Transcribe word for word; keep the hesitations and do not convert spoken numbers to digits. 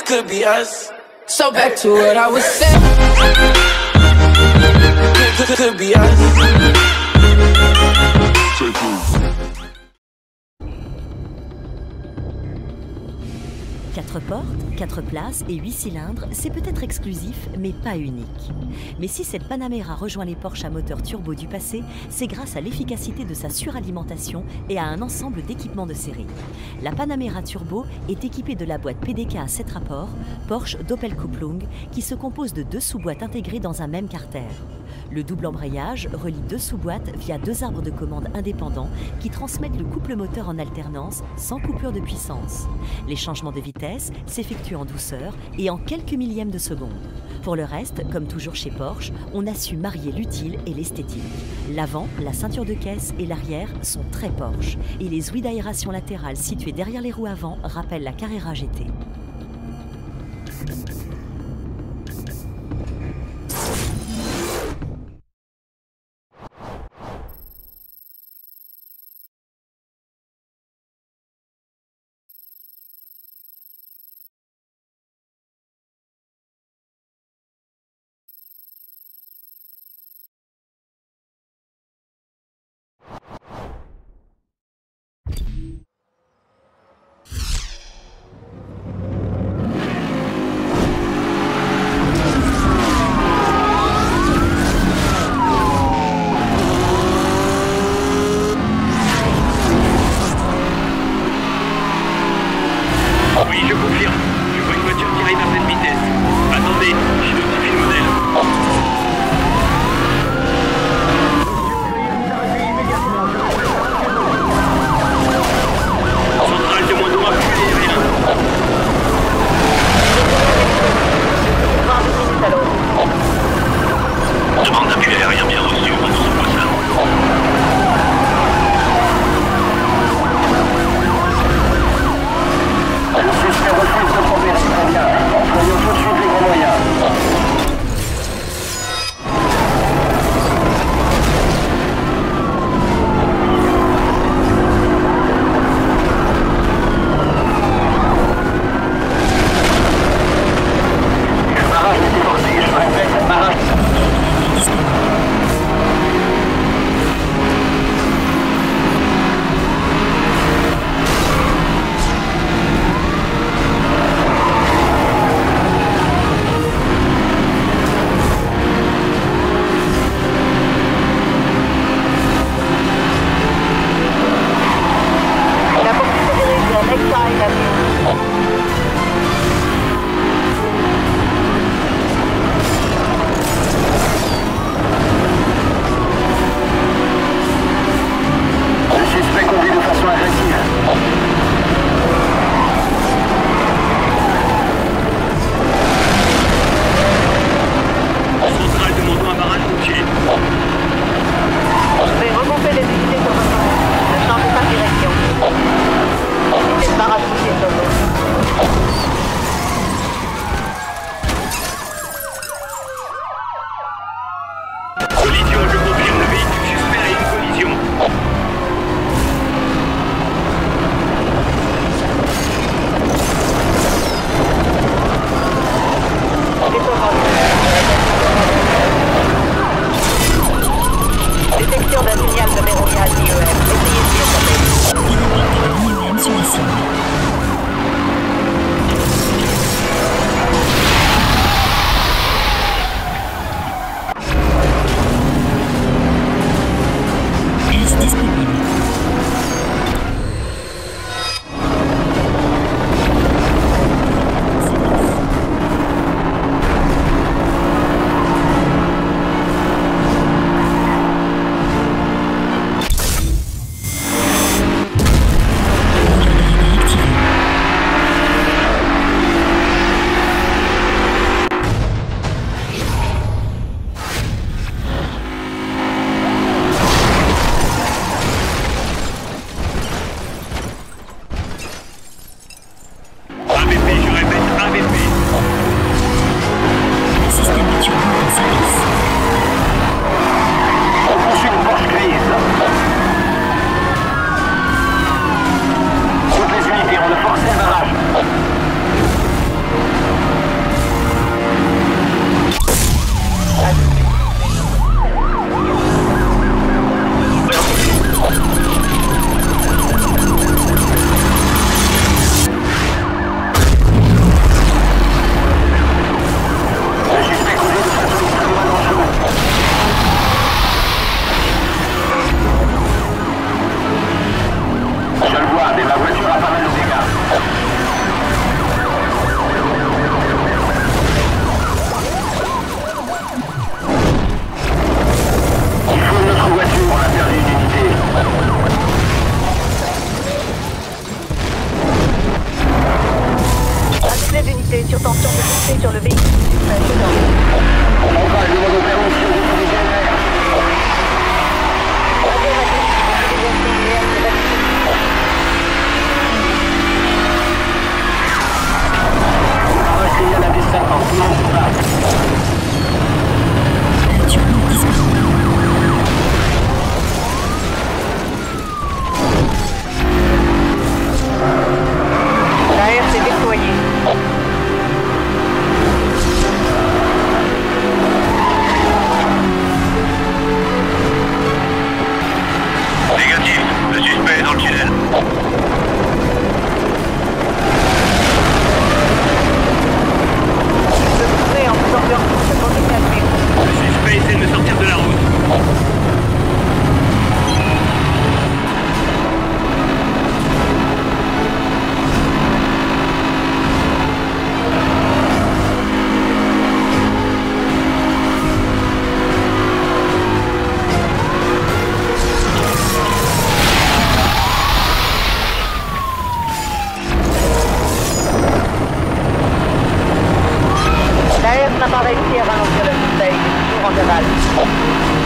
could be us. So back to what I was saying. Could, could, could be us. Quatre portes, quatre places et huit cylindres, c'est peut-être exclusif, mais pas unique. Mais si cette Panamera rejoint les Porsche à moteur turbo du passé, c'est grâce à l'efficacité de sa suralimentation et à un ensemble d'équipements de série. La Panamera Turbo est équipée de la boîte P D K à sept rapports, Porsche Doppelkupplung, qui se compose de deux sous-boîtes intégrées dans un même carter. Le double embrayage relie deux sous-boîtes via deux arbres de commande indépendants qui transmettent le couple moteur en alternance sans coupure de puissance. Les changements de vitesse s'effectuent en douceur et en quelques millièmes de seconde. Pour le reste, comme toujours chez Porsche, on a su marier l'utile et l'esthétique. L'avant, la ceinture de caisse et l'arrière sont très Porsche et les ouïes d'aération latérales situées derrière les roues avant rappellent la Carrera G T. Oui, je confirme. Je vois une voiture qui arrive à pleine vitesse. Attendez, je notifie le modèle. Centrale de moindre appui aérien. Demande d'appui aérien bien reçu, on vous envoie ça. Le suspect refuse de coopérer très bien. Employons tout de suite les gros moyens. Le barrage est déporté, je répète, le barrage. Le suspect conduit de façon agressive. Centrale demandant un barrage routier. Je vais remonter les unités sur votre route. Ne changez pas de direction. C'est le barrage routier sur vous. Collision, je confirme, le véhicule suspect a une collision. Détection d'un signal de verrouillage I E M. Essayez de surmonter. I E M sur la cible. Est disponible. A V P, je répète, A V P. Système de turbo en service. On poursuit une Porsche grise. Toutes les unités ont de forcer le barrage. surtension de fixer sur le véhicule. Précédent. Centrale, demande aux permissions d'utiliser l'air. Affirmatif. Utilisation de l'air de bâtiment. On va essayer à la piste cinquante. Non, c'est pas. L'A R s'est déployé. Négatif, le suspect est dans le tunnel. Je voudrais en faisant peur pour se continuer à suivre. Le suspect essaie de me sortir de la route. L'A R n'a pas réussi à ralentir le suspect, il est toujours en cavale.